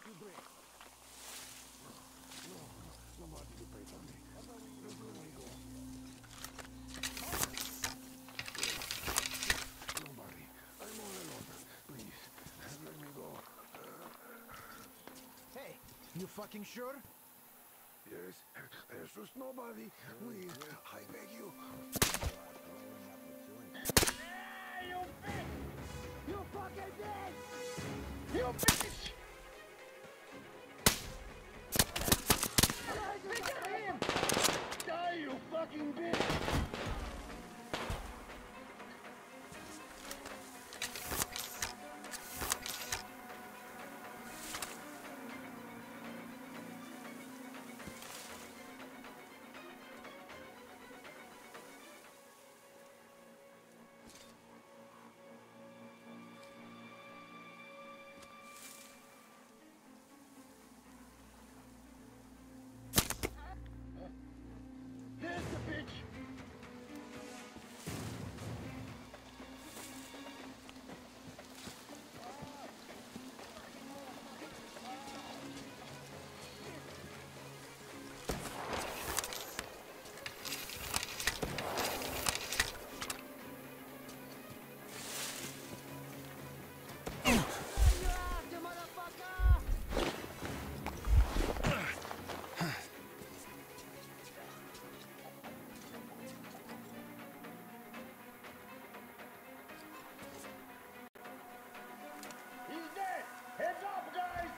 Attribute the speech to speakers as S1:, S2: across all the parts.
S1: You drink. No, nobody to pay for me. Just let me go. Nobody. I'm all alone. Please, let me go.
S2: Hey, you fucking sure?
S1: Yes, there's just nobody. Please, I beg you.
S2: Hey, you bitch! You fucking bitch! You bitch! Get him! Die, you fucking bitch! There's the bitch! He's dead! Heads up, guys!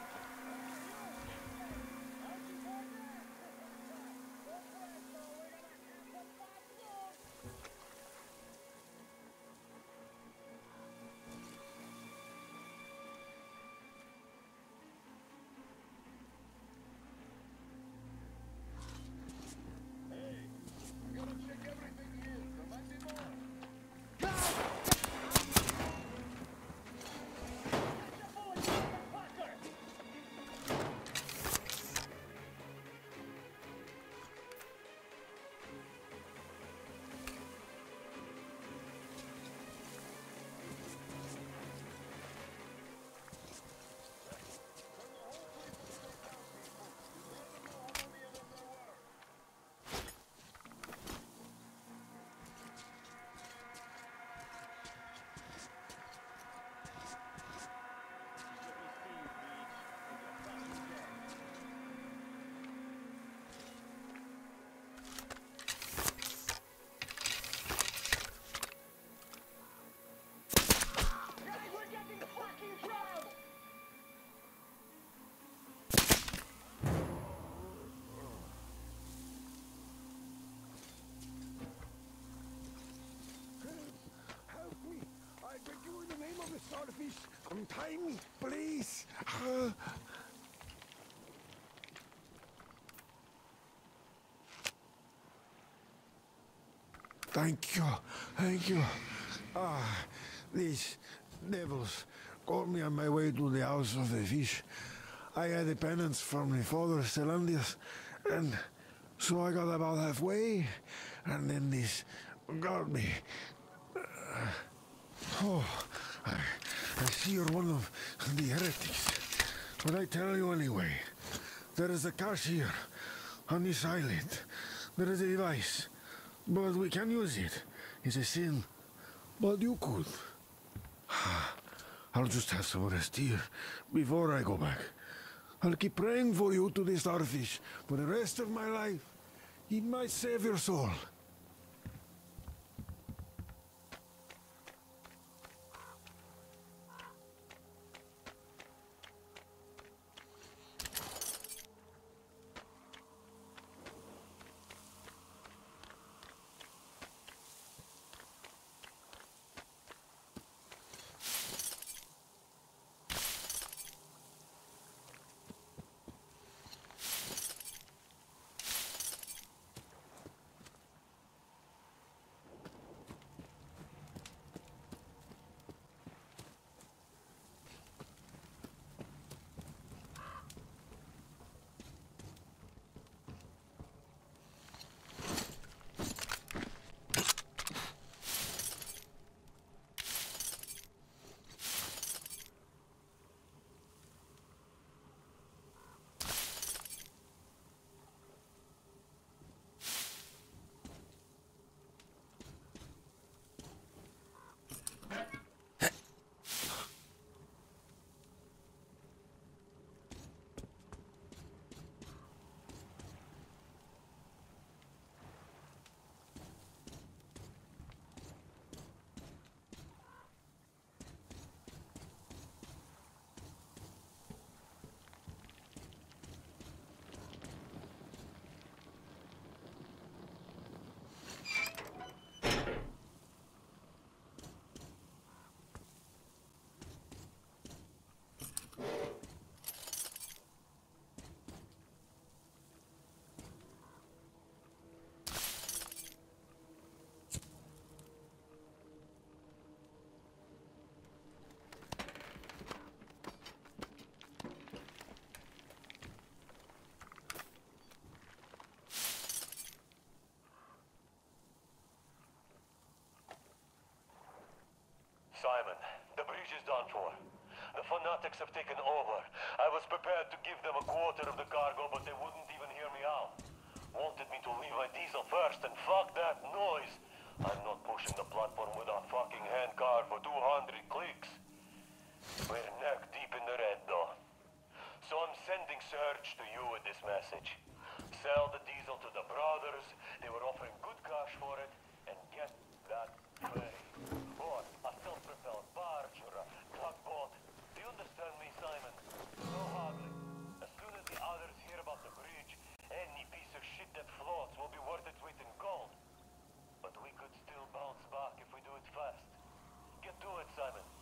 S1: Help me! I beg you in the name of the starfish! Untie me, please! Thank you, thank you. These devils caught me on my way to the house of the fish. I had a penance from my father, Stellandius, and so I got about halfway, and then this got me. I see you're one of the heretics, but I tell you anyway, there is a cache here, on this island. There is a device, but we can use it. It's a sin, but you could. I'll just have some rest here before I go back. I'll keep praying for you to the starfish for the rest of my life. He might save your soul.
S3: The bridge is done for. The fanatics have taken over. I was prepared to give them a quarter of the cargo, but they wouldn't even hear me out. Wanted me to leave my diesel first, and fuck that noise. I'm not pushing the platform with a fucking handcar for 200 clicks. We're neck deep in the red, though. So I'm sending Surge to you with this message. Sell the diesel to the brothers. They were offering good cash for it, and get that ferry. Or a self-propelled barge or a tugboat. Do you understand me, Simon? No haggling. As soon as the others hear about the bridge, any piece of shit that floats will be worth its weight in gold. But we could still bounce back if we do it fast. Get to it, Simon.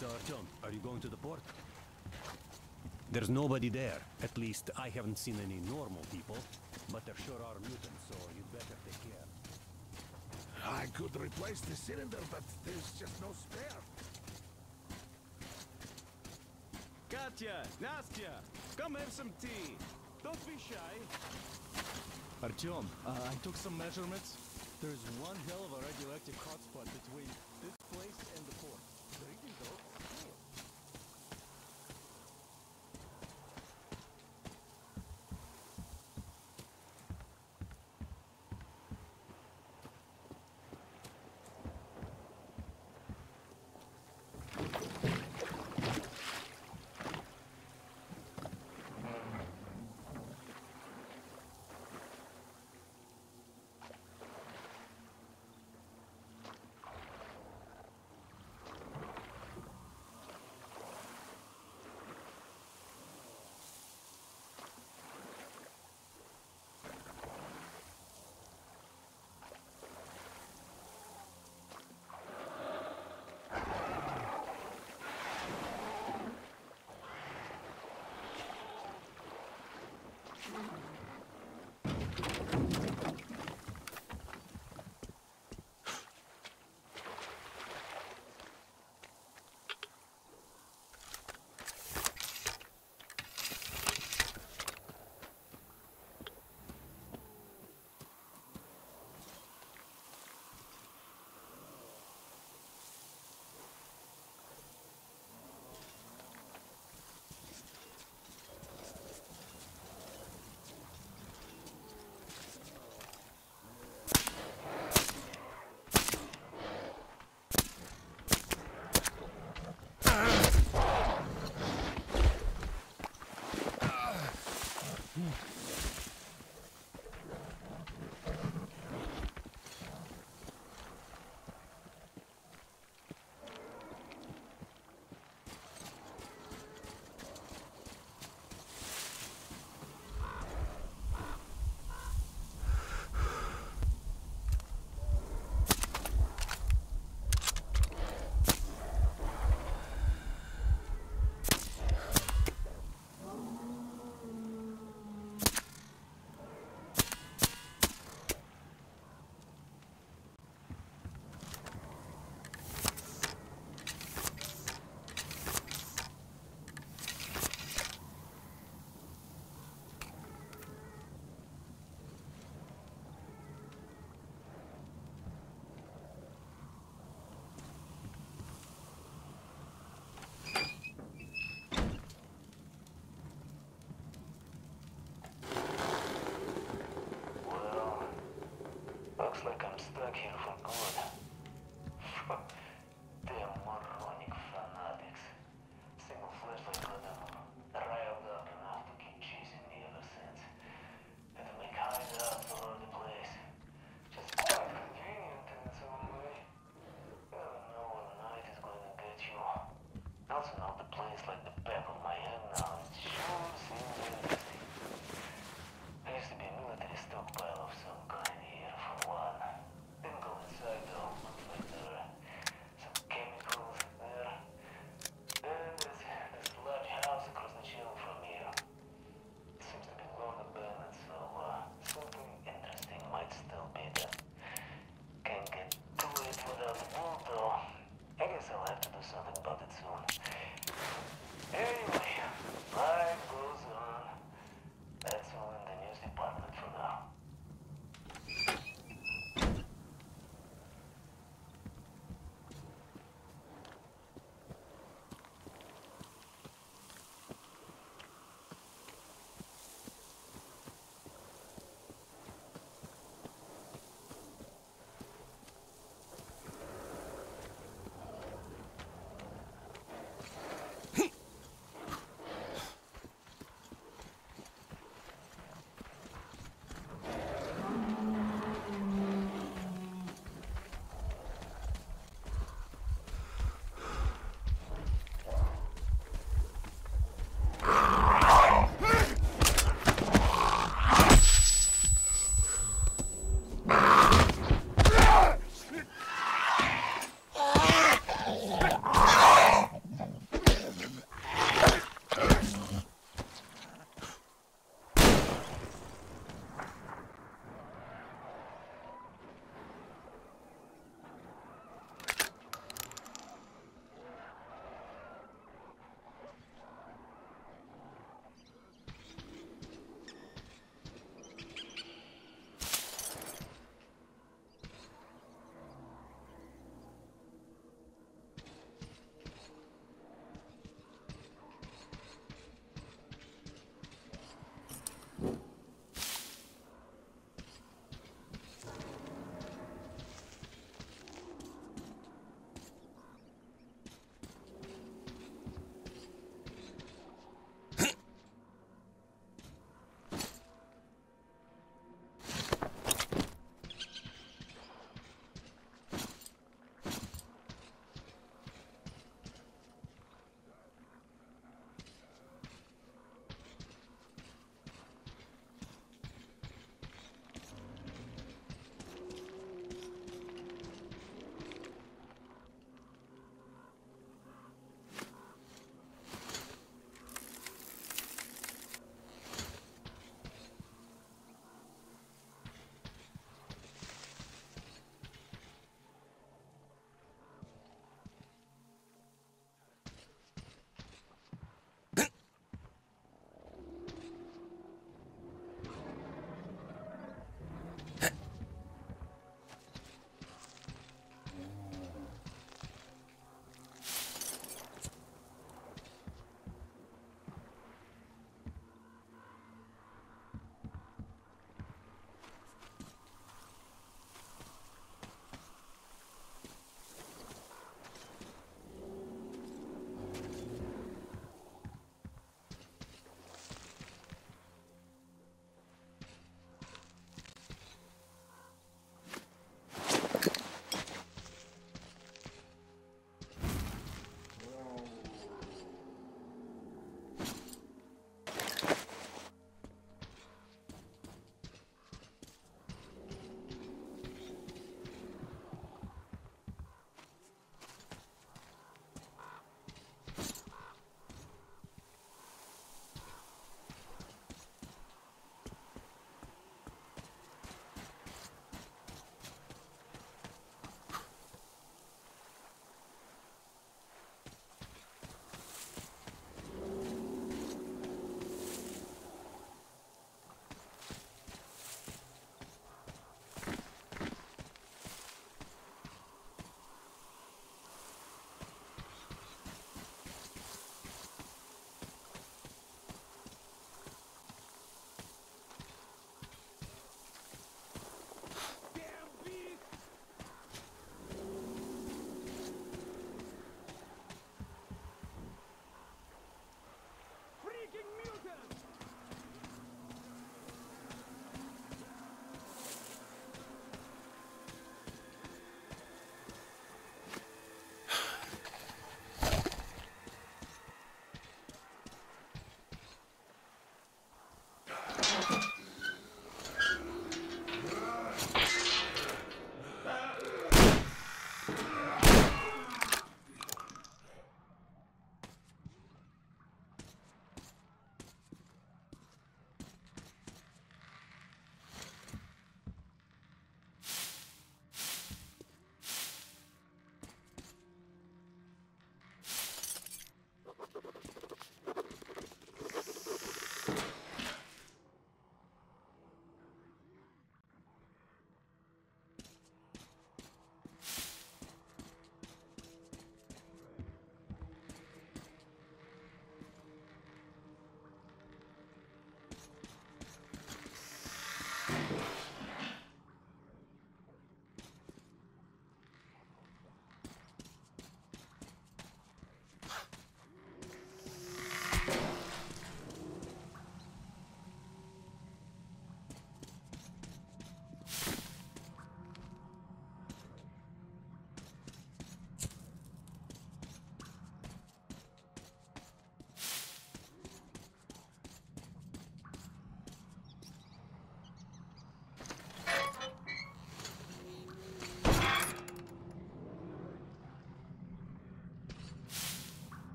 S4: So, Artyom, are you going to the port? There's nobody there. At least, I haven't seen any normal people. But there sure are mutants, so you'd better take care.
S2: I could replace the cylinder, but there's just no spare.
S5: Katya, Nastya, come have some tea. Don't be shy. Artyom, I took some measurements. There's one hell of a radioactive hotspot between this place and the port. The readings are real.
S3: Looks like I'm stuck here for good. Damn moronic fanatics. Single flashlight got them riled up enough to keep chasing me ever since. Had to make hideouts all over the place. Just quite convenient in its own way. You never know what night is going to get you. I also know the place like the back of my hand now. It sure seems interesting. There used to be a military stockpile of some kind here, for one. Didn't go inside though, looks like there are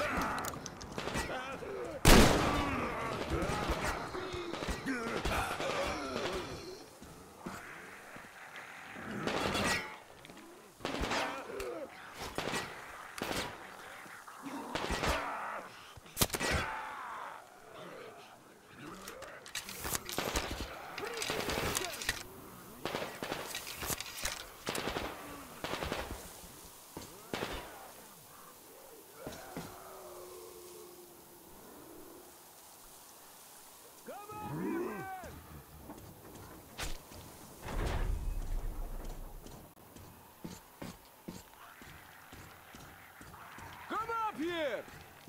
S5: Here!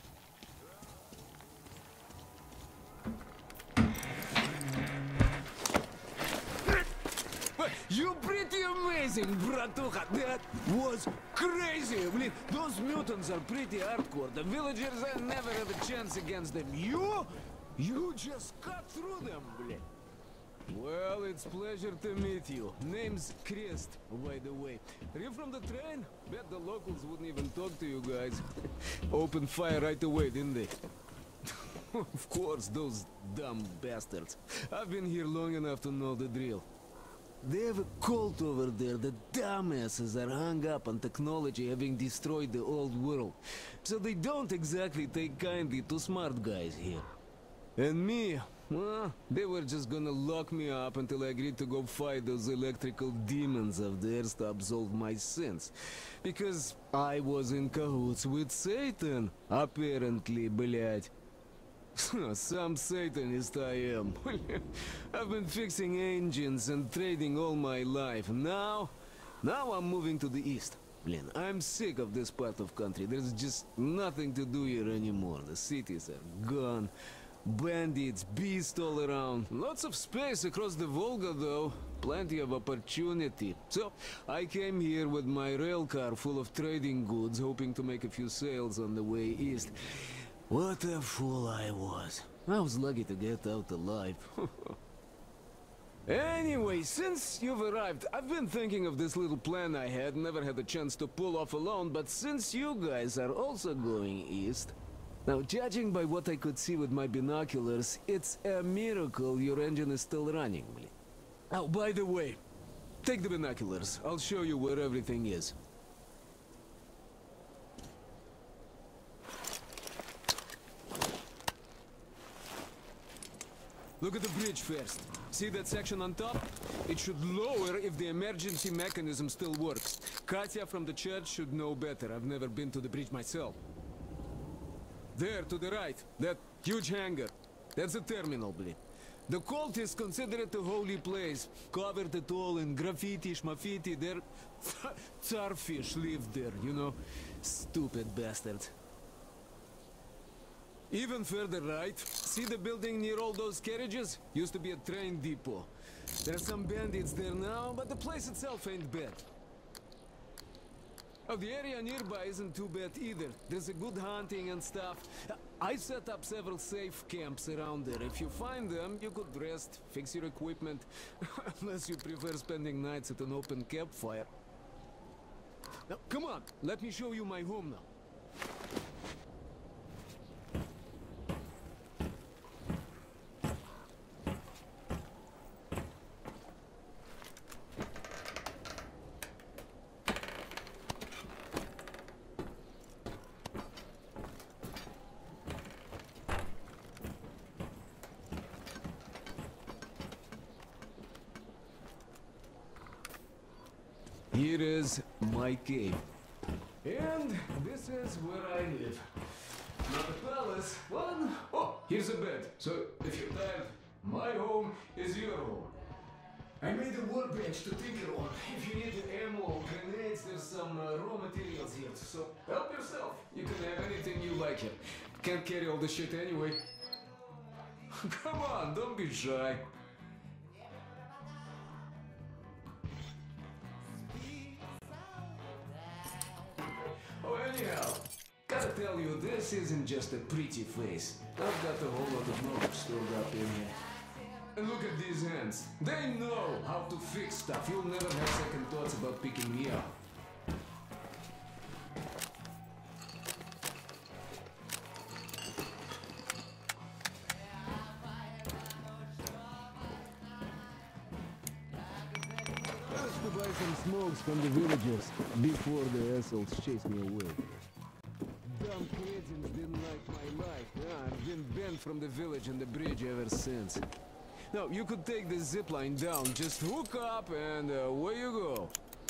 S5: You pretty amazing, bratuха. That was crazy. Блин, those mutants are pretty hardcore. The villagers, I never had a chance against them. You just cut through them, блин. Well, it's pleasure to meet you. Name's Crest, by the way. Are you from the train? Bet the locals wouldn't even talk to you guys. Opened fire right away, didn't they? Of course, those dumb bastards. I've been here long enough to know the drill. They have a cult over there. The dumbasses are hung up on technology having destroyed the old world. So they don't exactly take kindly to smart guys here. And me, well, they were just gonna lock me up until I agreed to go fight those electrical demons of theirs to absolve my sins. Because I was in cahoots with Satan, apparently, блядь. Some Satanist I am. I've been fixing engines and trading all my life. Now I'm moving to the east. Blin, I'm sick of this part of country. There's just nothing to do here anymore. The cities are gone. Bandits, beasts all around. Lots of space across the Volga, though. Plenty of opportunity. So, I came here with my rail car full of trading goods, hoping to make a few sales on the way east. What a fool I was. I was lucky to get out alive. Anyway, since you've arrived, I've been thinking of this little plan I had, never had a chance to pull off alone, but since you guys are also going east... Now, judging by what I could see with my binoculars, it's a miracle your engine is still running. Oh, by the way, take the binoculars. I'll show you where everything is. Look at the bridge first. See that section on top? It should lower if the emergency mechanism still works. Katya from the church should know better. I've never been to the bridge myself. There, to the right, that huge hangar. That's the terminal, blin. The cultists consider it a holy place. Covered it all in graffiti, schmaffiti. Their Tsarfish lived there, you know. Stupid bastards. Even further right, see the building near all those carriages? Used to be a train depot. There are some bandits there now, but the place itself ain't bad. Oh, the area nearby isn't too bad either. There's a good hunting and stuff. I set up several safe camps around there. If you find them, you could rest, fix your equipment. Unless you prefer spending nights at an open campfire. Now, come on, let me show you my home now. Here is my cave. And this is where I live. Not a palace, but... Oh, here's a bed. So, if you're tired, my home is your home. I made a workbench to tinker on. If you need ammo or grenades, there's some raw materials here. So, help yourself. You can have anything you like here. Can't carry all the shit anyway. Come on, don't be shy. Oh, anyhow, gotta tell you, this isn't just a pretty face. I've got a whole lot of knowledge stored up in here. And look at these hands. They know how to fix stuff. You'll never have second thoughts about picking me up.
S6: folks from the villagers before the assholes chased me away. Dumb cretins didn't like my life. Yeah, I've been banned from the village and the bridge ever since. No, you could take the zipline down, just hook up and away you go.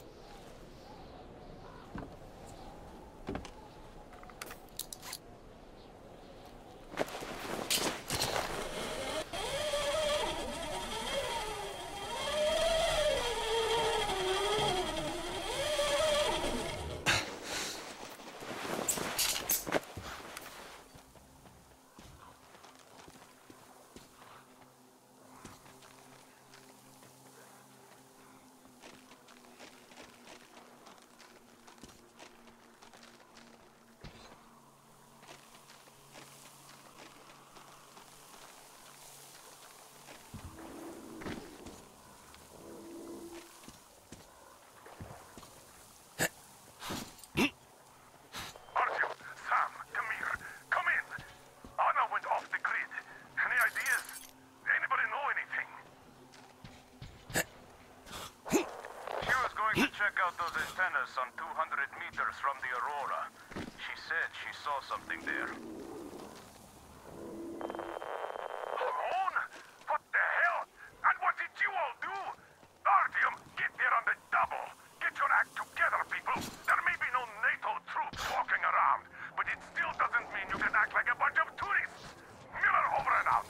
S7: those antennas some 200 meters from the Aurora. She said she saw something there. Alone? What the hell? And what did you all do? Artyom, get there on the double. Get your act together, people. There may be no NATO troops walking around, but it still doesn't mean you can act like a bunch of tourists. Miller over and out.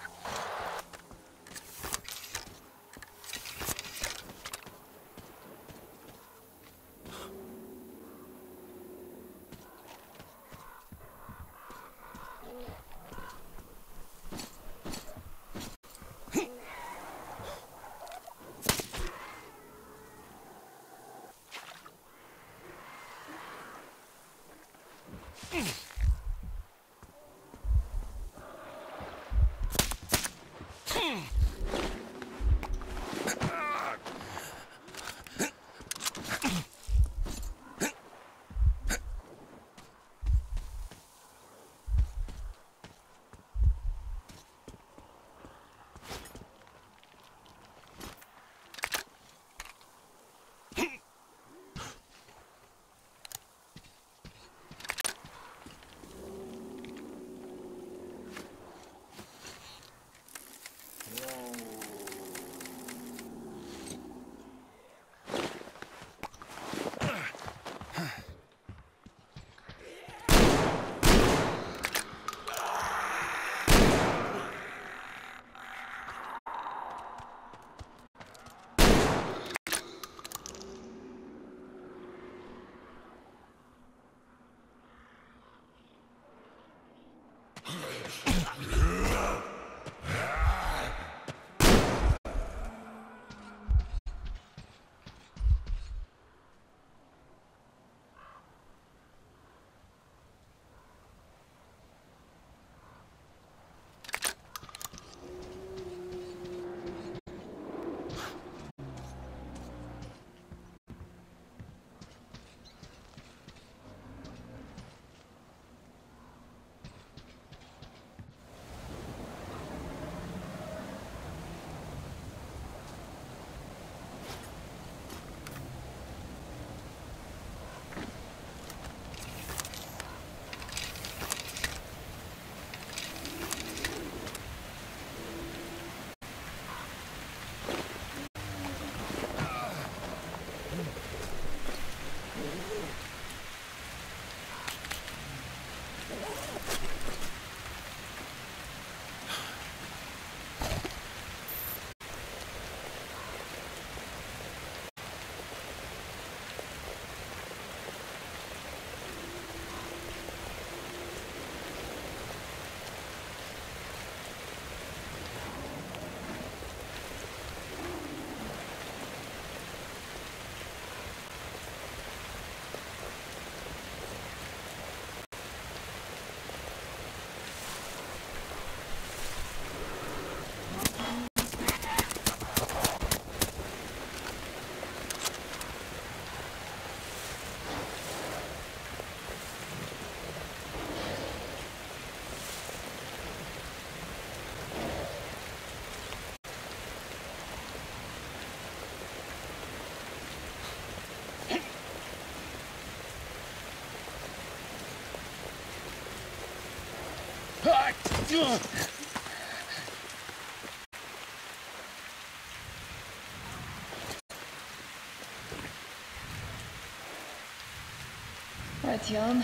S8: Artyom,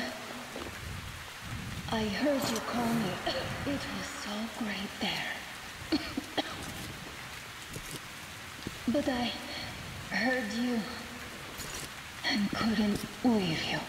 S8: I heard you call me. It was so great there. But I heard you and couldn't leave you.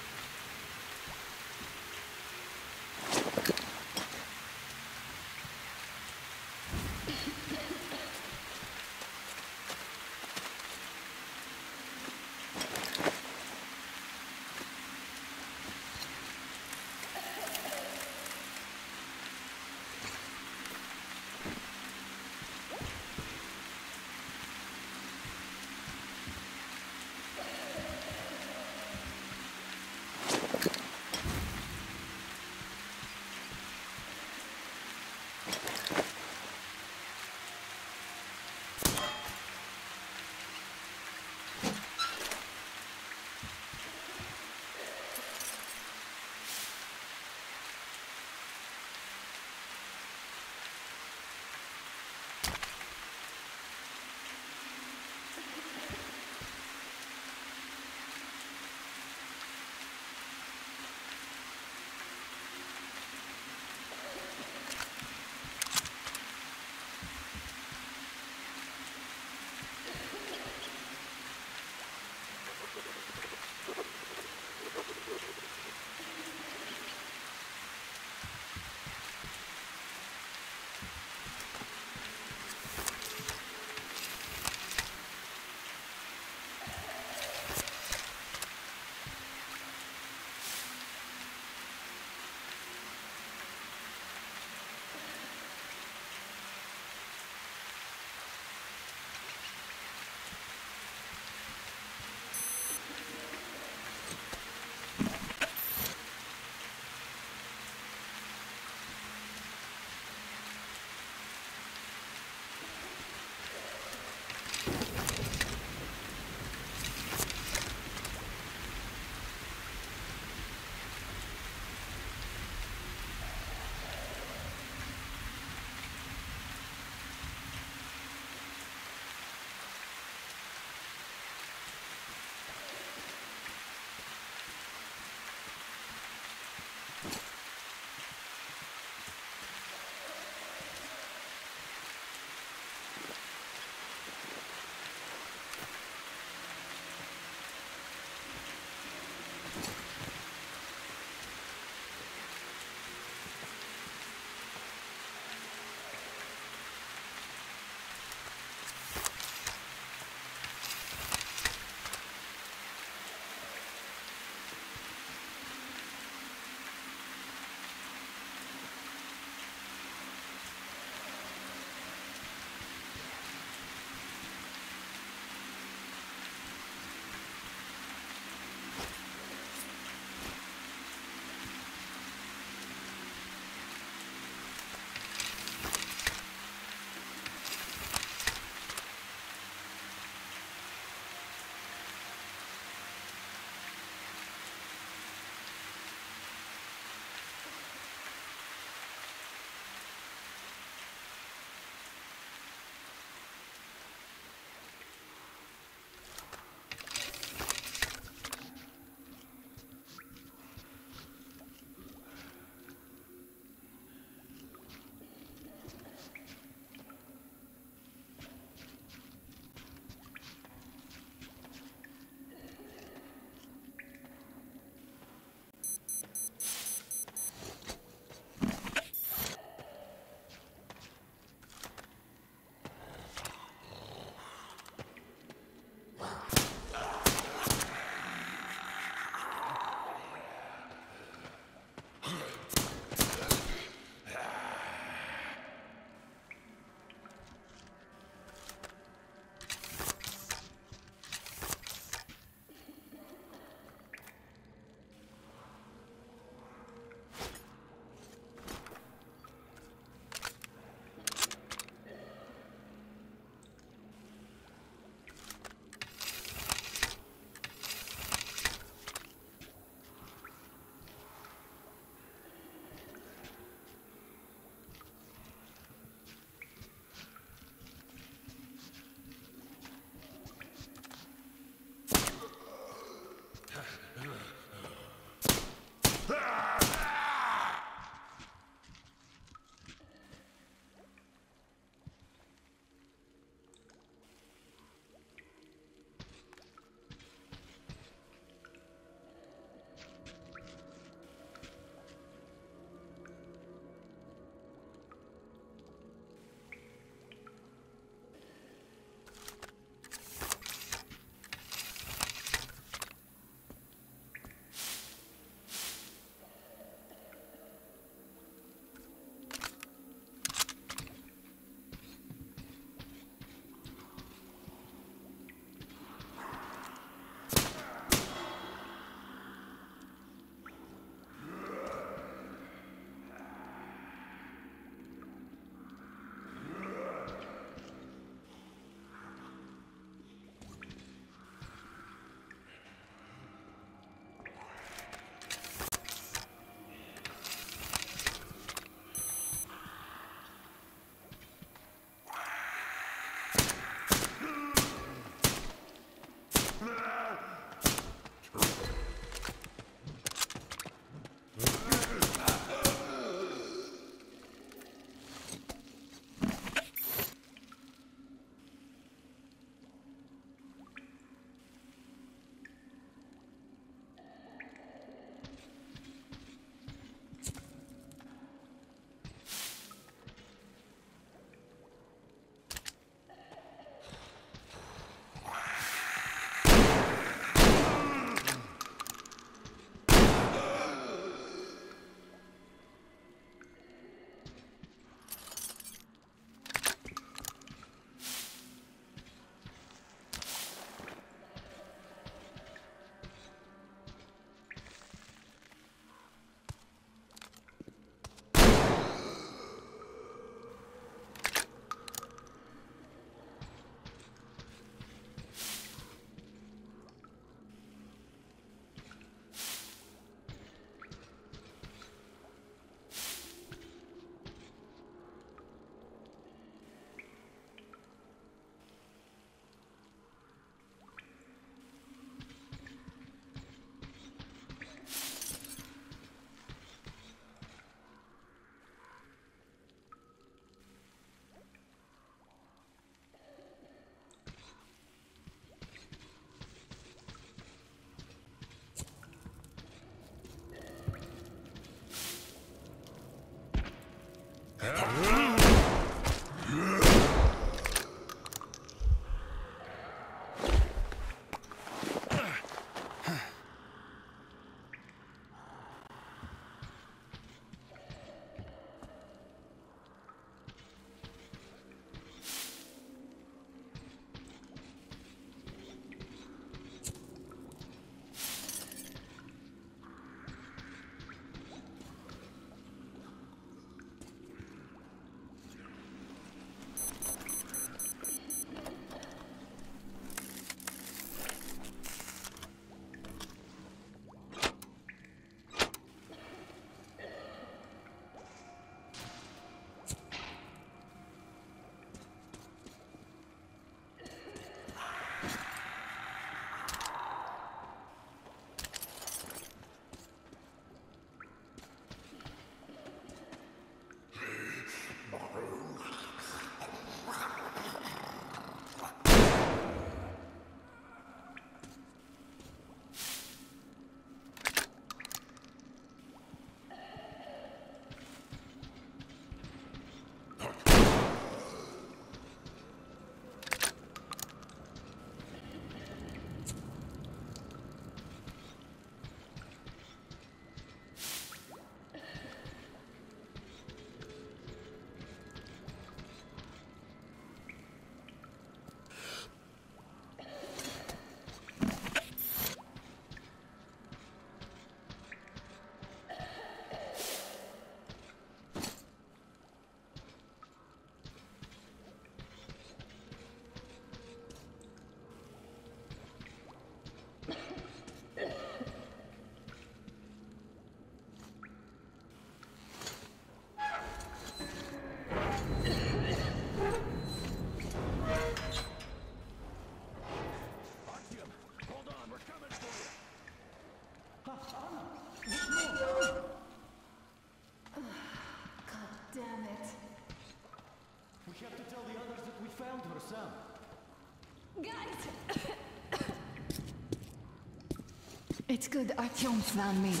S8: It's good Artyom found me.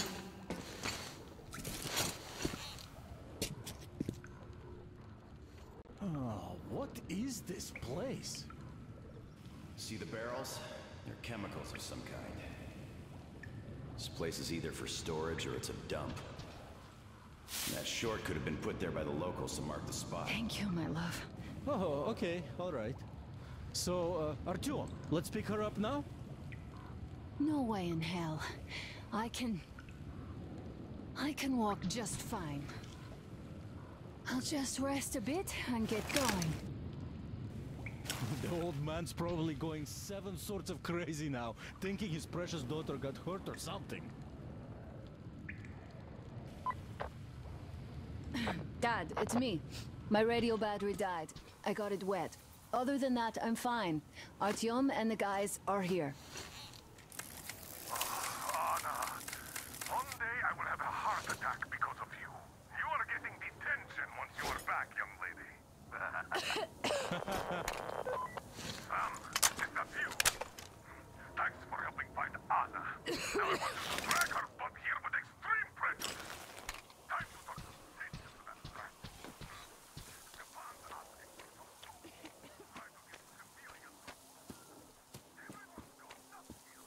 S5: Oh, what is this place?
S9: See the barrels? They're chemicals of some kind. This place is either for storage or it's a dump. And that short could have been put there by the locals to mark the spot.
S8: Thank you, my love.
S5: Oh, okay, all right. So, Artyom, let's pick her up now?
S8: No way in hell. I can walk just fine. I'll just rest a bit and get going.
S5: The old man's probably going 7 sorts of crazy now, thinking his precious daughter got hurt or something.
S8: Dad, it's me. My radio battery died. I got it wet. Other than that, I'm fine. Artyom and the guys are here.
S7: Anna, one day I will have a heart attack because of you. You are getting detention once you are back, young lady. Sam, it's a few. Thanks for helping find Anna. Now I want to drag her butt here with extreme pressure. Time to talk sense into that rat. Stefan's asking for some soup. Try to get civilian soup. Everyone's gone nuts here.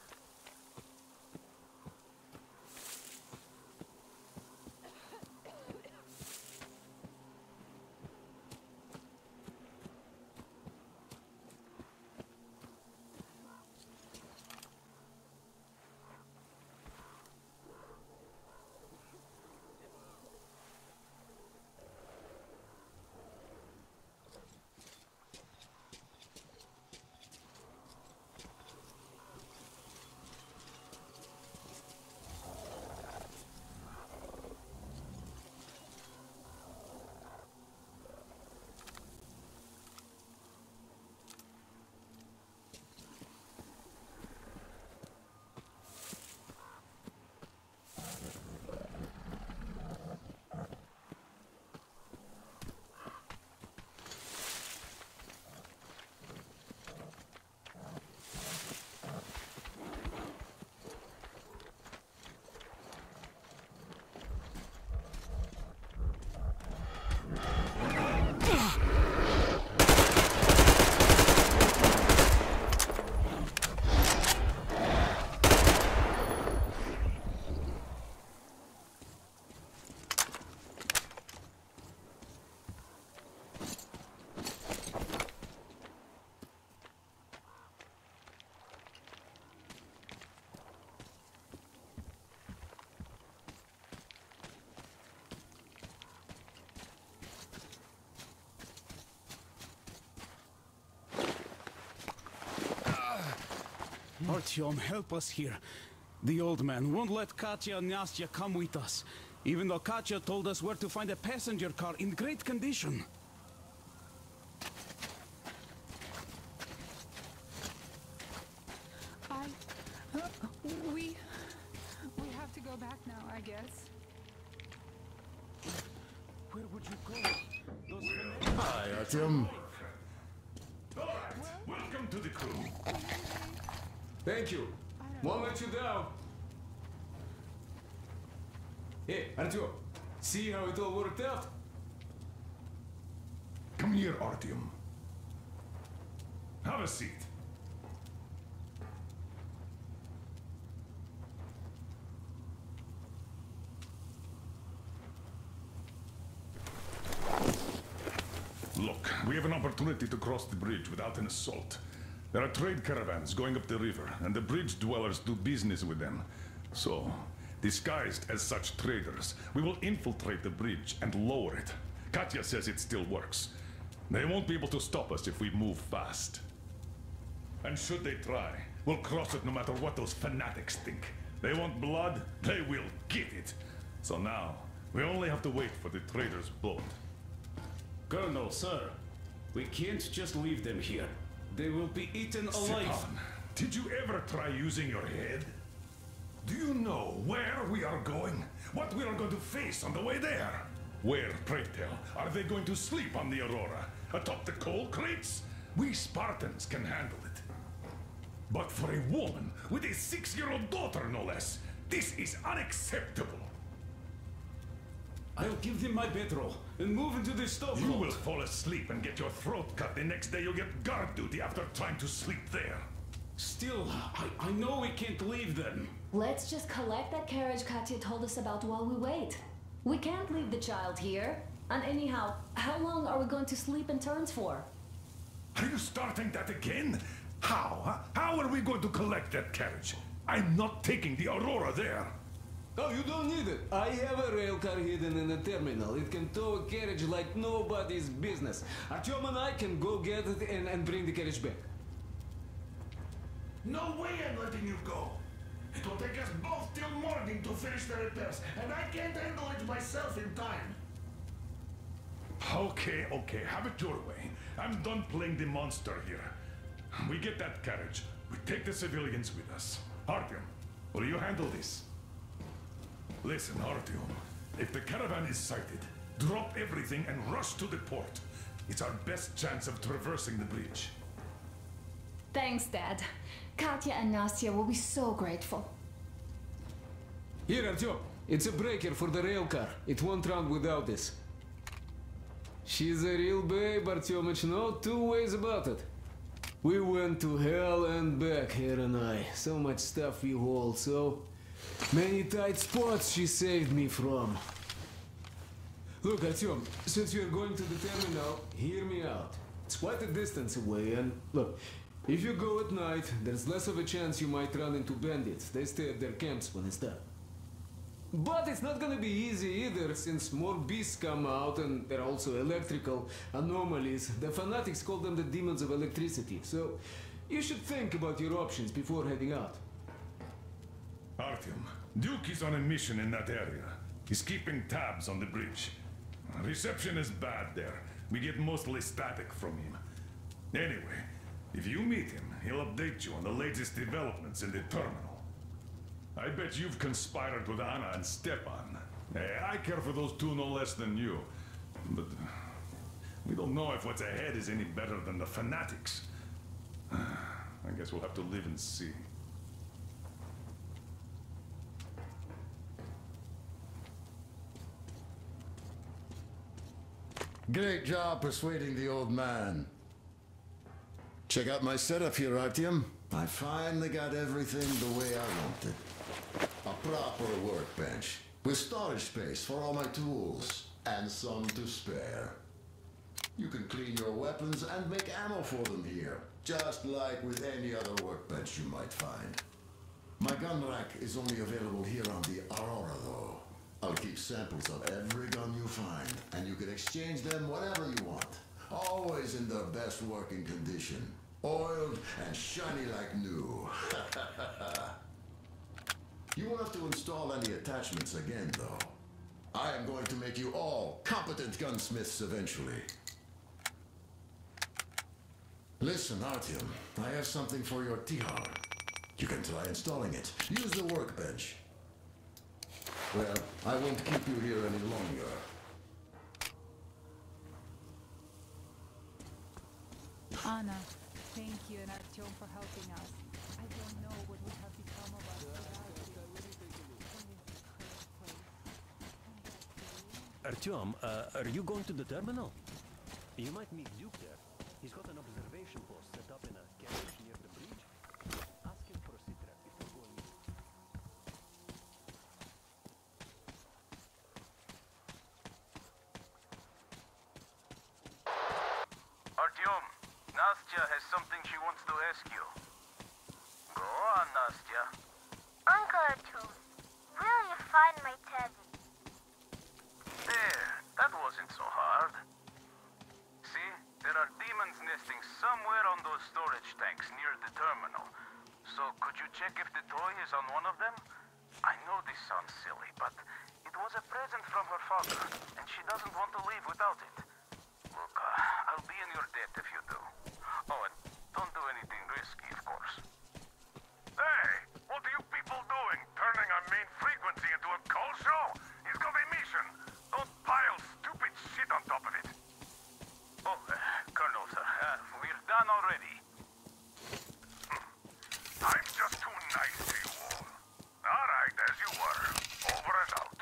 S5: Artyom, help us here. The old man won't let Katya and Nastya come with us, even though Katya told us where to find a passenger car in great condition.
S10: We have to go back now, I guess.
S5: Where would you go? Those
S2: Hi, Artyom. Alright, welcome to the crew.
S6: Thank you. Won't let you down. Hey, Artyom, see how it all worked out?
S2: Come here, Artyom. Have a seat. Look, we have an opportunity to cross the bridge without an assault. There are trade caravans going up the river, and the bridge dwellers do business with them. So, disguised as such traders, we will infiltrate the bridge and lower it. Katya says it still works. They won't be able to stop us if we move fast. And should they try, we'll cross it no matter what those fanatics think. They want blood, they will get it. So now, we only have to wait for the traders' boat.
S5: Colonel, sir, we can't just leave them here. They will be eaten alive.
S2: Stepan, did you ever try using your head? Do you know where we are going? What we are going to face on the way there? Where, pray tell, are they going to sleep on the Aurora? Atop the coal crates? We Spartans can handle it. But for a woman with a 6-year-old daughter, no less, this is unacceptable.
S5: I'll give them my bedroll and move into the stove.
S2: You will fall asleep and get your throat cut the next day you get guard duty after trying to sleep there.
S5: Still, I know we can't leave them.
S8: Let's just collect that carriage Katya told us about while we wait. We can't leave the child here. And anyhow, how long are we going to sleep in turns for?
S2: Are you starting that again? How? Huh? How are we going to collect that carriage? I'm not taking the Aurora there.
S6: Oh, you don't need it. I have a rail car hidden in the terminal. It can tow a carriage like nobody's business. Artyom and I can go get it and bring the carriage back.
S2: No way I'm letting you go. It will take us both till morning to finish the repairs, and I can't handle it myself in time. Okay, have it your way. I'm done playing the monster here. We get that carriage. We take the civilians with us. Artyom, will you handle this? Listen, Artyom. If the caravan is sighted, drop everything and rush to the port. It's our best chance of traversing the bridge.
S8: Thanks, Dad. Katya and Nastya will be so grateful.
S6: Here, Artyom. It's a breaker for the rail car. It won't run without this. She's a real babe, Artyomich, no two ways about it. We went to hell and back, her and I. So much stuff we hauled, so many tight spots she saved me from. Look, Artyom, since you're going to the terminal, hear me out. It's quite a distance away, and look, if you go at night, there's less of a chance you might run into bandits. They stay at their camps when it's dark. But it's not gonna be easy either, since more beasts come out and there are also electrical anomalies. The fanatics call them the demons of electricity, so you should think about your options before heading out.
S2: Artyom, Duke is on a mission in that area. He's keeping tabs on the bridge. Reception is bad there. We get mostly static from him. Anyway, if you meet him, he'll update you on the latest developments in the terminal. I bet you've conspired with Anna and Stepan. I care for those two no less than you. But we don't know if what's ahead is any better than the fanatics. I guess we'll have to live and see.
S11: Great job persuading the old man. Check out my setup here, Artyom. I finally got everything the way I wanted. A proper workbench, with storage space for all my tools, and some to spare. You can clean your weapons and make ammo for them here, just like with any other workbench you might find. My gun rack is only available here on the Aurora, though. I'll keep samples of every gun you find, and you can exchange them whatever you want. Always in their best working condition. Oiled and shiny like new. You won't have to install any attachments again, though. I am going to make you all competent gunsmiths eventually. Listen, Artyom, I have something for your Tihar. You can try installing it. Use the workbench. Well, I won't keep you here any longer.
S10: Anna, thank you and Artyom for helping us. I don't know what would have become of us without you.
S4: Artyom, are you going to the terminal? You might meet Duke there. He's got an observation post set up in a carriage near the bridge. Ask him for a sitrep before going in.
S7: Artyom, Nastya has something she wants to ask you. Go on, Nastya.
S12: Uncle Artyom, where will you find my teddy?
S7: There, that wasn't so hard. See, there are demons nesting somewhere on those storage tanks near the terminal. So could you check if the toy is on one of them? I know this sounds silly, but it was a present from her father, and she doesn't want to leave without it. Look, I'll be in your debt if you do. Oh, and don't do anything risky, of course. Hey, what are you people doing? Turning our main frequency into a call show? He's got a mission. Don't pile stupid shit on top of it. Oh, Colonel, sir, we're done already. I'm just too nice to you all. All right, as you were. Over and out.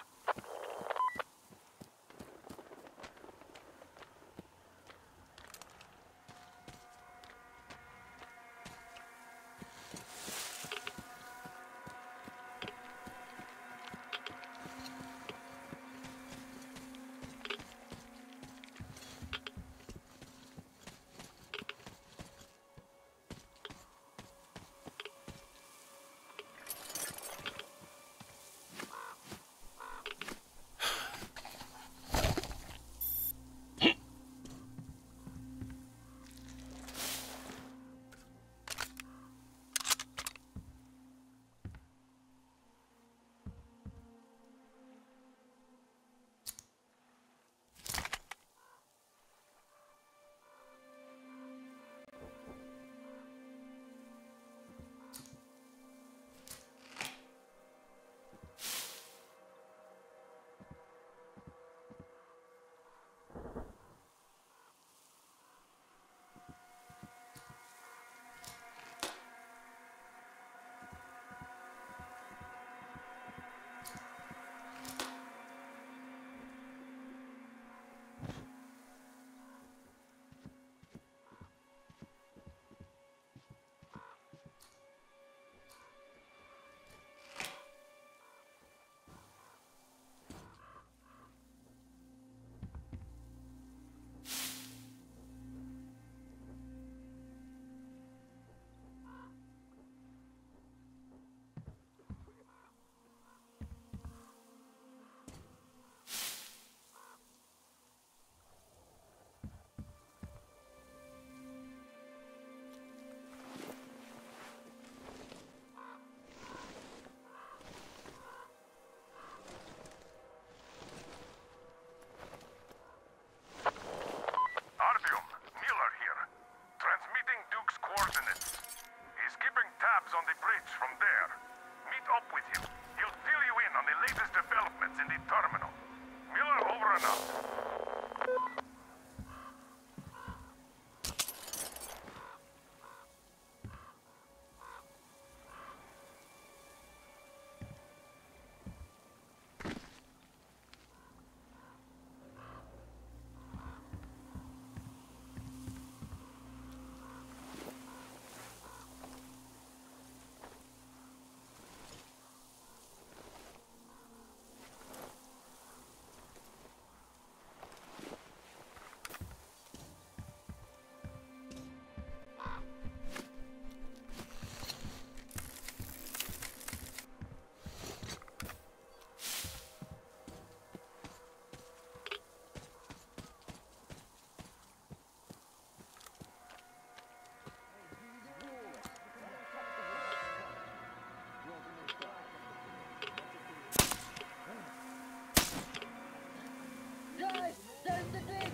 S12: There's the bridge!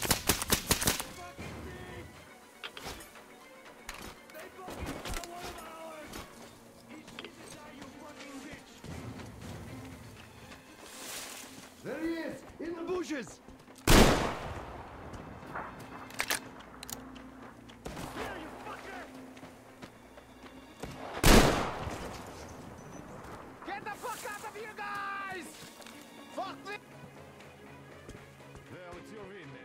S13: There he is! In the bushes!
S7: Get the fuck out of here, guys! Fuck this!
S13: Well, it's your win, man.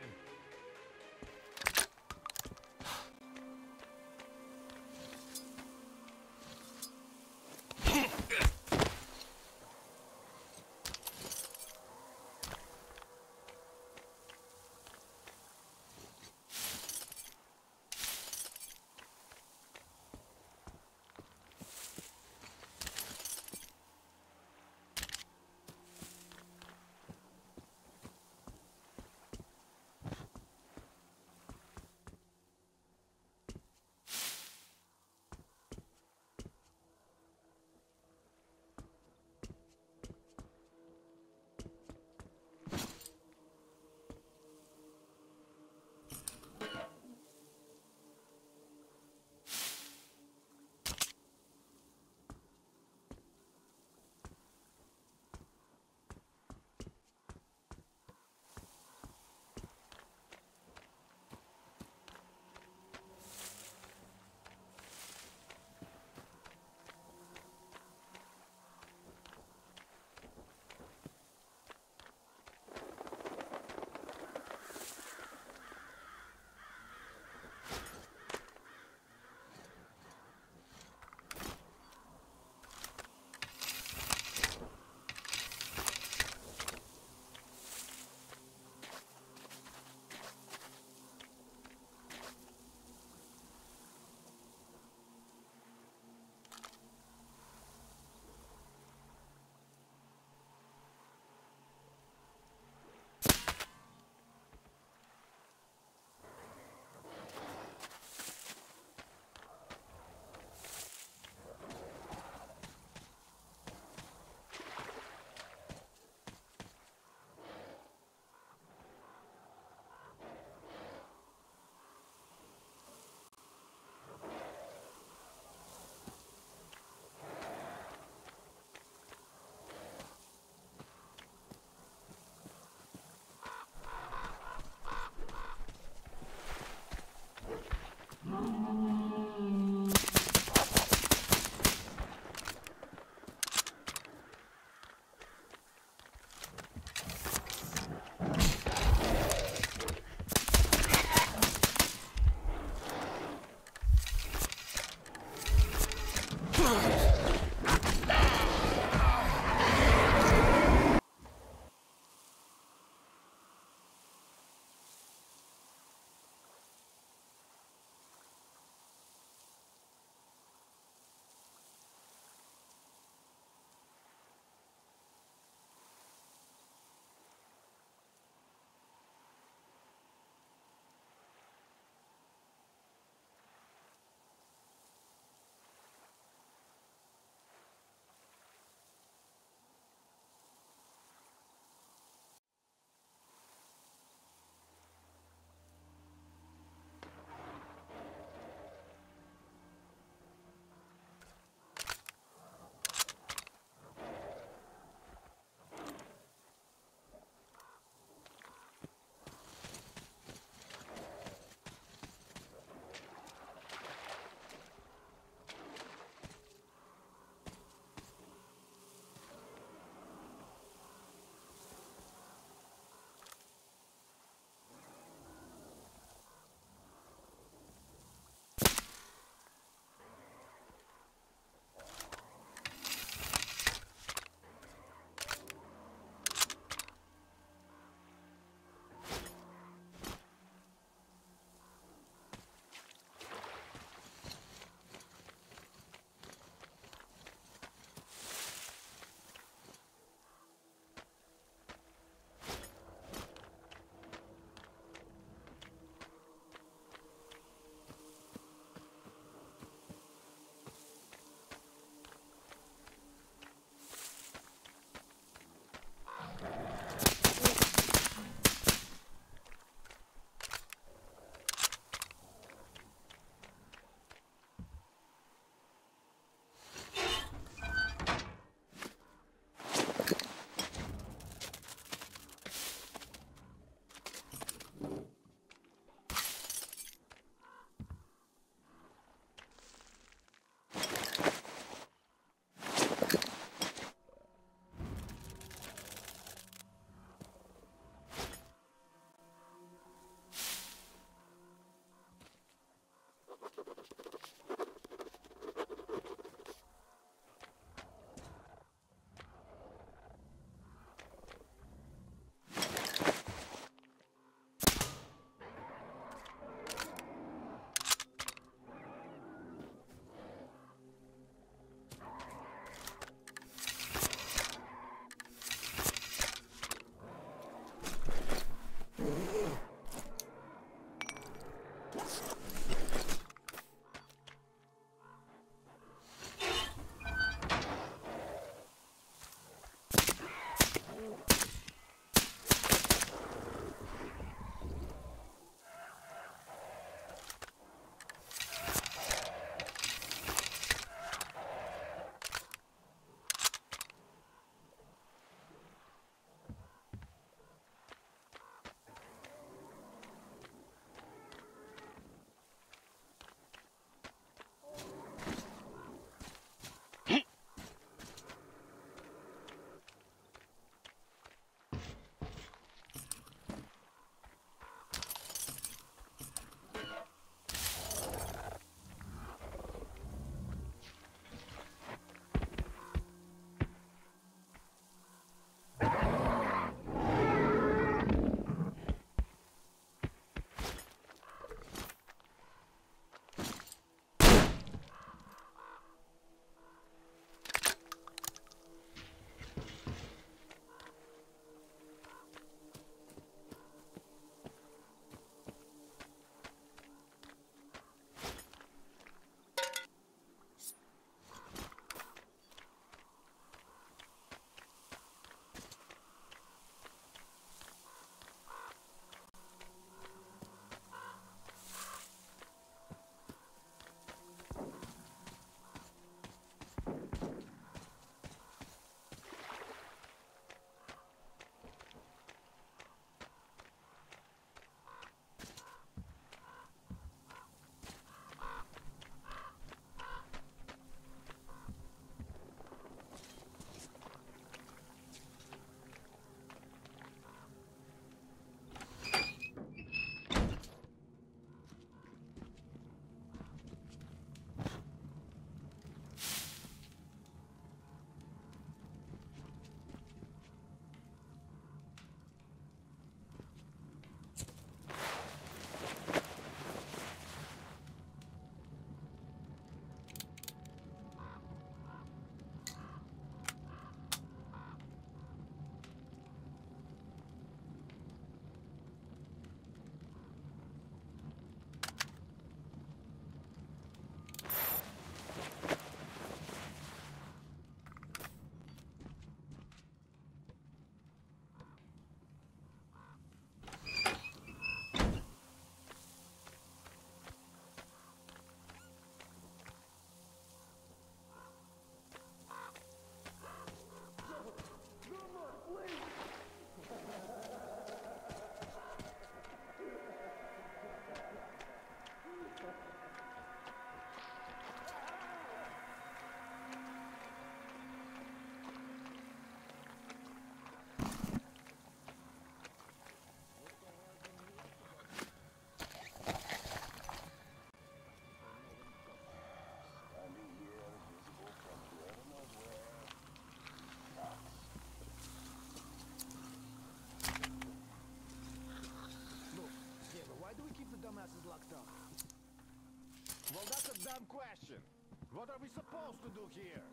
S13: Dumb question. What are we supposed to do here?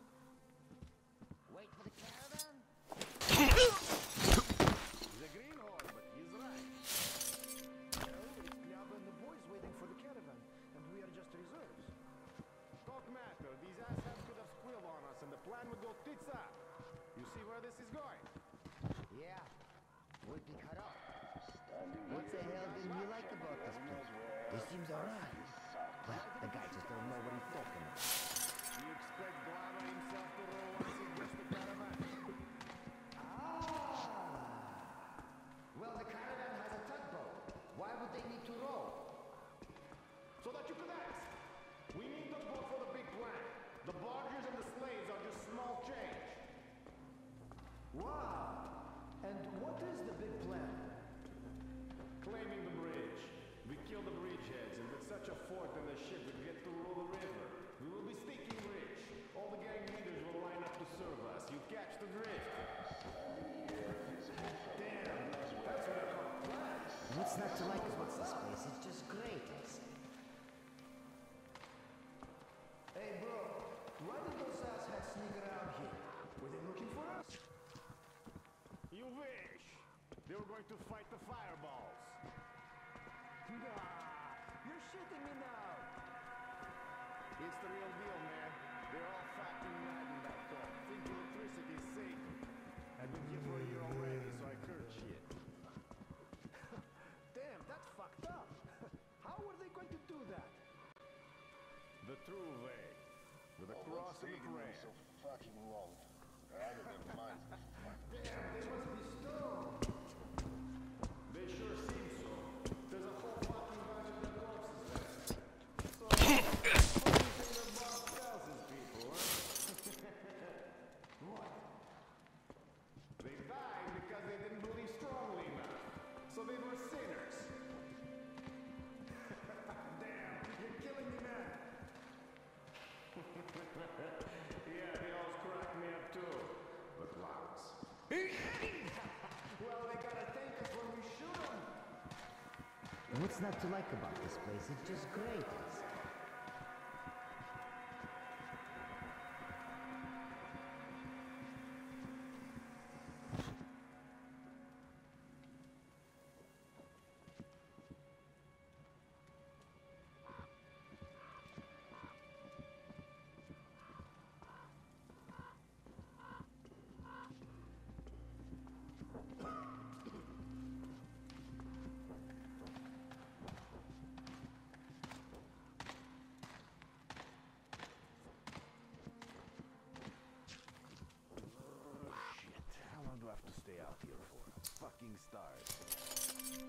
S14: Wait for the caravan?
S13: The greenhorn, but he's right. Well, it's Lyaba and the boys waiting for the caravan, and we are just reserves. Talk matter. These assholes could have squealed on us, and the plan would go tits up. You see where this is going?
S14: Yeah. Would be cut off. What the hell didn't you like about this place? This seems alright. Well, the guy just don't know what he's talking about.
S13: You expect Glava himself to roll once he gets the caravan?
S14: Well, the caravan has a tugboat. Why
S13: Wow! And what is the big plan?
S5: Claiming the bridge. We kill the bridgeheads, and with such a fort and a ship, we get to rule the river. We will be stinking rich. All the gang leaders will line up to serve us. You catch the drift. Damn, that's what I call plans.
S14: What's not to like about this place? It's just great.
S13: Hey, bro, why did those asshats sneak around here? Were they looking for us?
S5: You wish! They were going to fight the fireballs.
S13: Nah, you're shitting me now.
S5: It's the real deal, man. They're all fucking mad in that talk. Think electricity is safe. I've been here for a year already, so I heard shit.
S13: Damn, that's fucked up. How were they going to do that?
S5: The true way. With a cross and a prayer.
S15: So fucking long. Out of their minds.
S13: Damn, they must be stoned.
S5: They sure seem so. There's a whole fucking bunch of dead corpses there. So, what do you think the boss tells his people, huh? What? They died because they didn't believe strongly enough. So they were sinners.
S13: Damn, you're killing me, man.
S5: Yeah, they always crack me up too. But lots.
S13: Well, they gotta thank us when we shoot them.
S14: What's not to like about this place? It's just great.
S5: How long do I have to stay out here for? I'm fucking starved.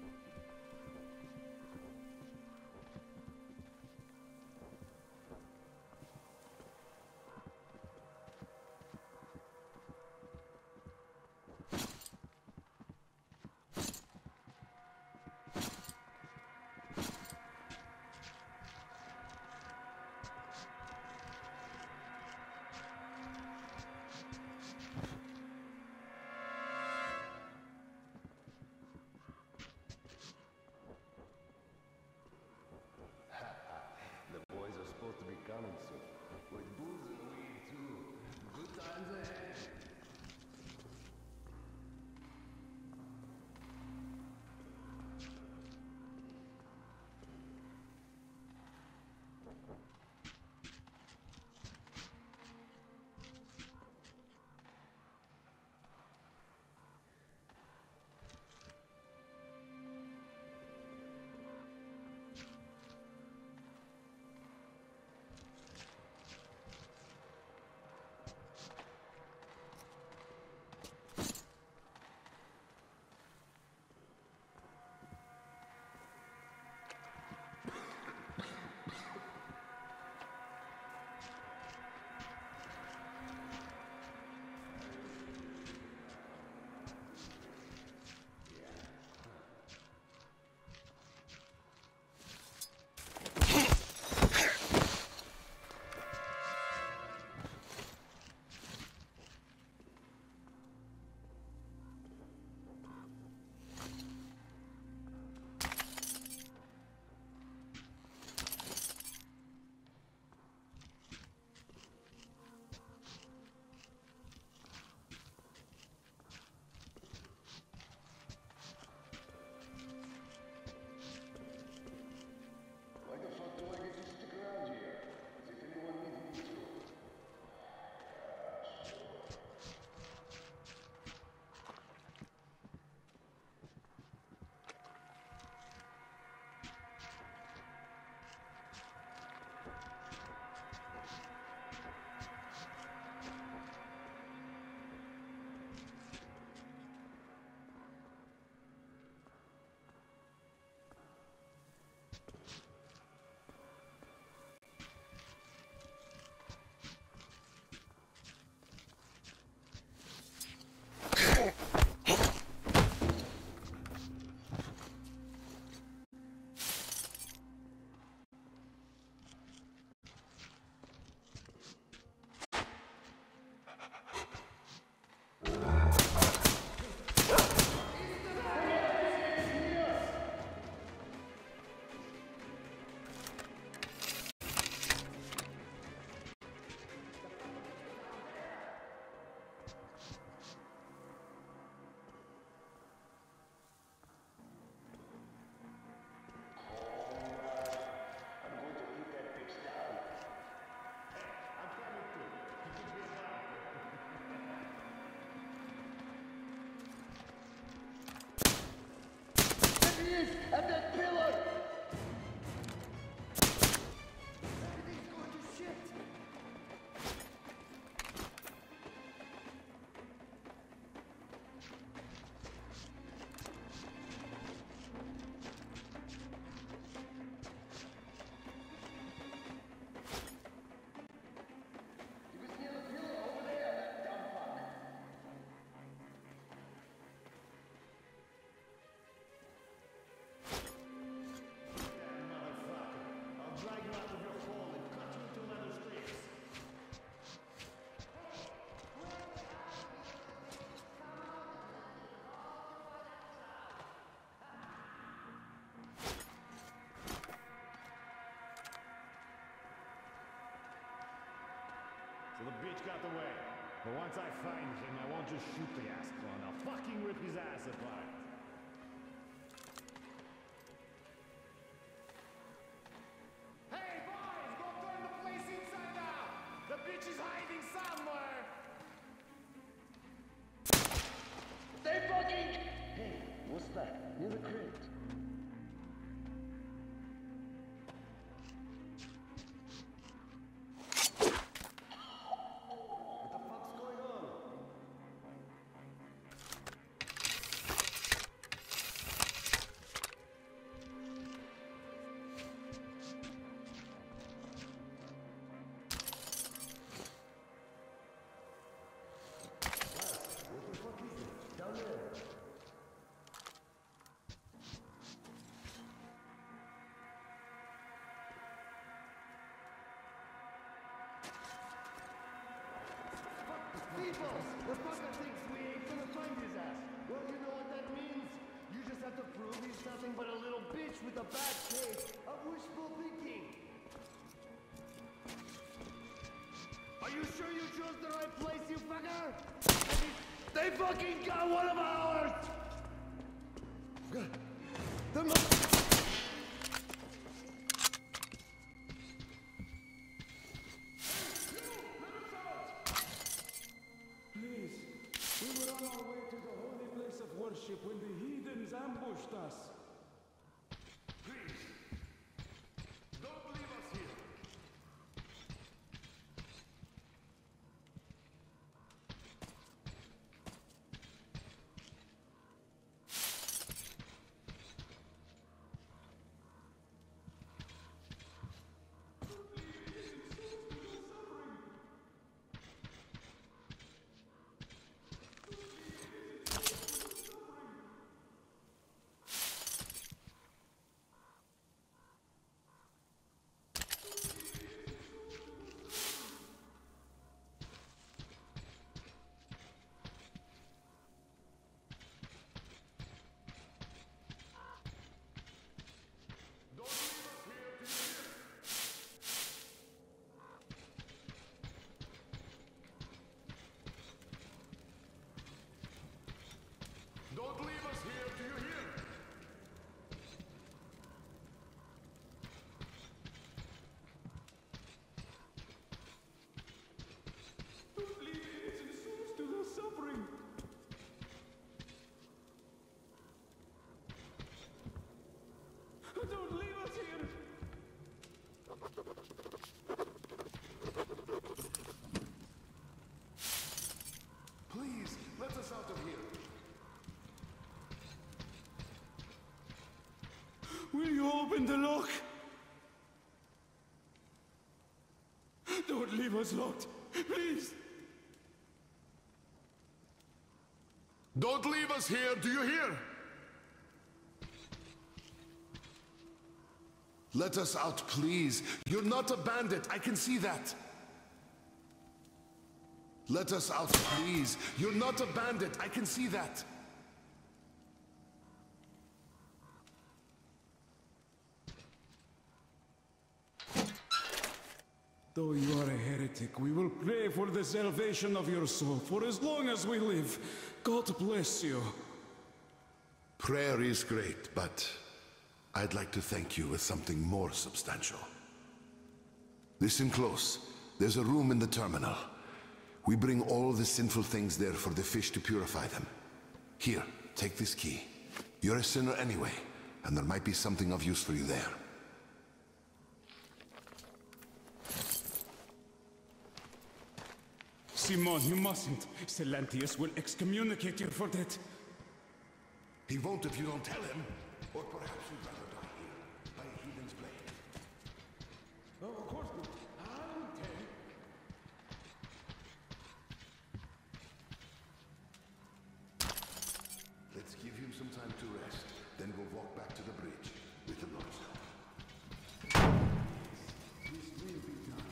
S14: bridges and that pillar! Everything's going to shit!
S13: So the bitch got away. But once I find him, I won't just shoot the ass clown. I'll fucking rip his ass apart. Hey, boys! Go turn the place inside out! The bitch is hiding somewhere!
S14: They fucking... Hey, what's that? Near the crate.
S16: Peoples! The fucker thinks we ain't gonna find his ass. Well, you know what that means? You just have to prove he's nothing but a little bitch with a bad case of wishful thinking. Are you sure you chose the right place, you fucker? They fucking got one of ours!
S17: Please, we were on our way to the holy place of worship when the heathens ambushed us.
S7: Please, don't leave us here. Don't leave us here, do you hear?
S17: Don't leave innocent souls to their suffering. Don't leave us here.
S7: Please, let us out of here.
S17: Will you open the lock? Don't leave us locked, please.
S7: Don't leave us here, do you hear? Let us out, please. You're not a bandit, I can see that. Let us out, please. You're not a bandit, I can see that.
S17: Though you are a heretic, we will pray for the salvation of your soul for as long as we live. God bless you.
S7: Prayer is great, but I'd like to thank you with something more substantial. Listen close. There's a room in the terminal. We bring all the sinful things there for the fish to purify them. Here, take this key. You're a sinner anyway.
S18: and there might be something of use for you there.
S17: Simon, you mustn't. Silantius will excommunicate you for that.
S18: He won't if you don't tell him. Or perhaps you'd rather die here, by a heathen's blade.
S17: Oh, of course not. I'll tell.
S18: Let's give him some time to rest. Then we'll walk back to the bridge with the Lord's help. This will be done.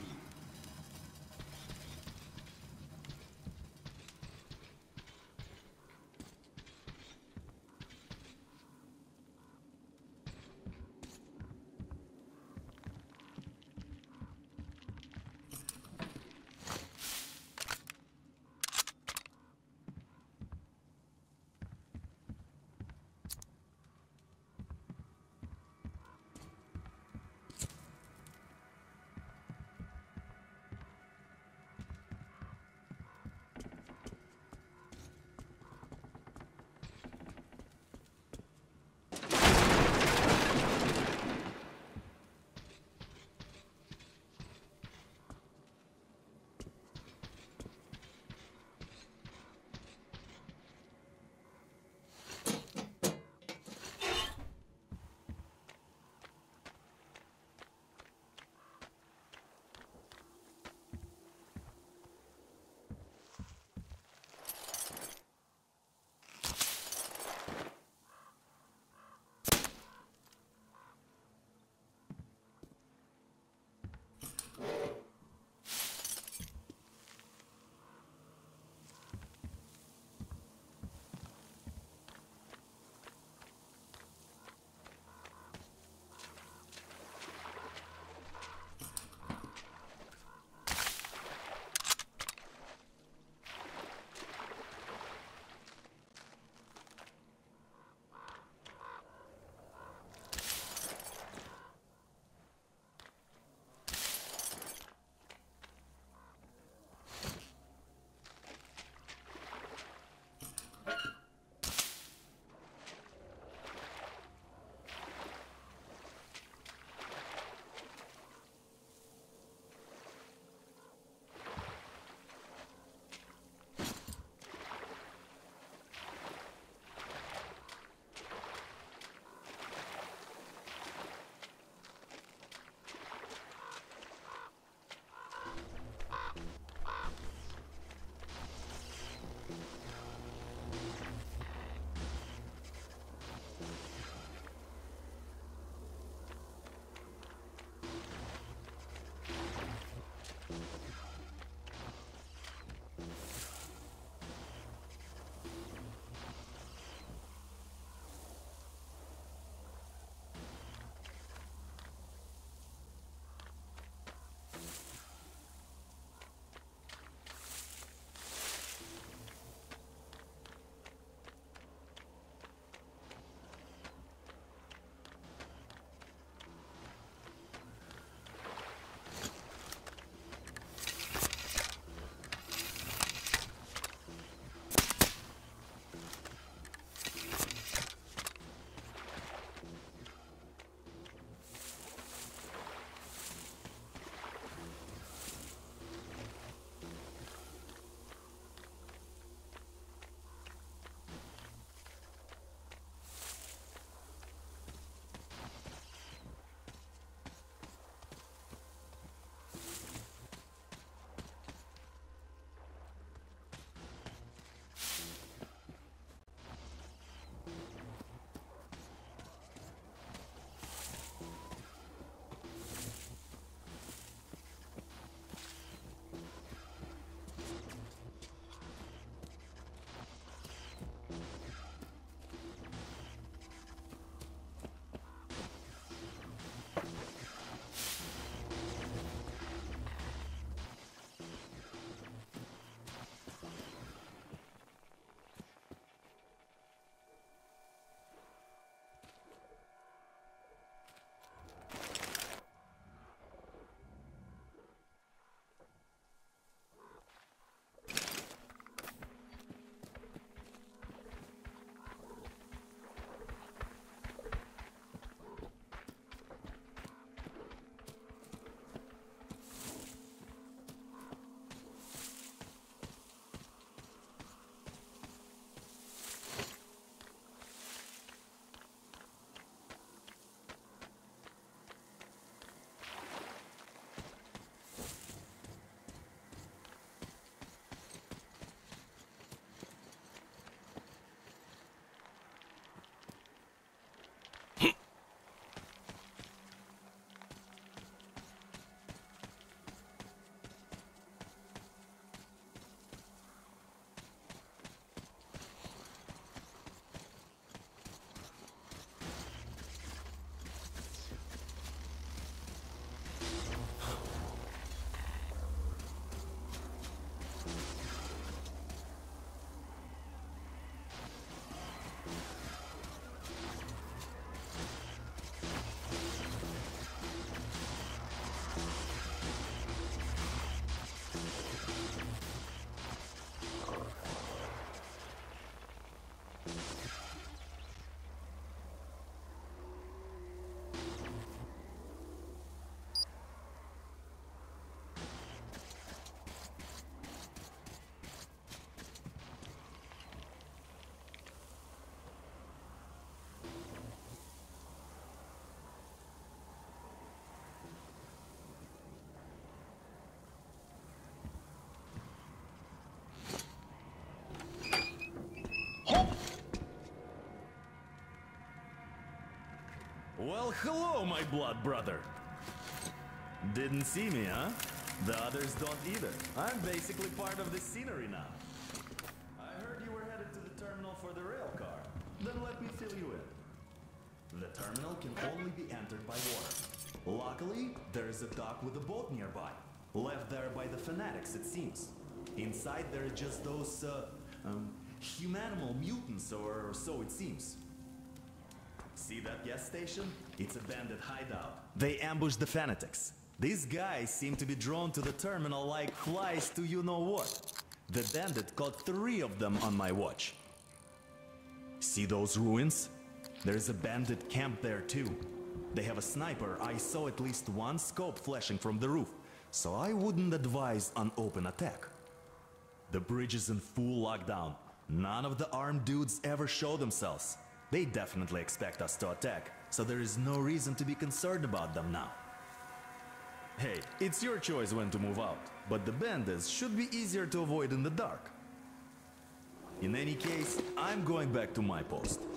S5: Well, hello, my blood brother. Didn't see me, huh? The others don't either. I'm basically part of the scenery now. I heard you were headed to the terminal for the rail car. Then let me fill you in. The terminal can only be entered by water. Luckily, there is a dock with a boat nearby. Left there by the fanatics, it seems. Inside there are just those, humanimal mutants, or so it seems. See that gas station? It's a bandit hideout. They ambushed the fanatics. These guys seem to be drawn to the terminal like flies to you-know-what. The bandit caught 3 of them on my watch. See those ruins? There's a bandit camp there too. They have a sniper. I saw at least 1 scope flashing from the roof, so I wouldn't advise an open attack. The bridge is in full lockdown. None of the armed dudes ever show themselves. They definitely expect us to attack, so there is no reason to be concerned about them now. Hey, it's your choice when to move out, but the bandits should be easier to avoid in the dark. In any case, I'm going back to my post.